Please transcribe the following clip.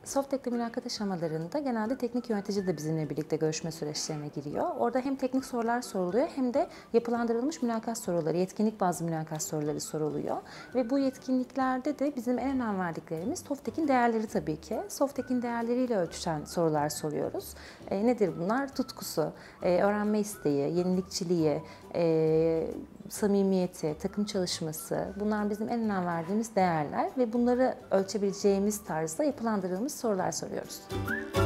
Softek'te mülakat aşamalarında genelde teknik yönetici de bizimle birlikte görüşme süreçlerine giriyor. Orada hem teknik sorular soruluyor hem de yapılandırılmış mülakat soruları, yetkinlik bazlı mülakat soruları soruluyor. Ve bu yetkinliklerde de bizim en önem verdiklerimiz Softek'in değerleri tabii ki. Softek'in değerleriyle ölçüşen sorular soruyoruz. Nedir bunlar? Tutkusu, öğrenme isteği, yenilikçiliği, samimiyeti, takım çalışması, bunlar bizim en önem verdiğimiz değerler ve bunları ölçebileceğimiz tarzda yapılandırılmış sorular soruyoruz.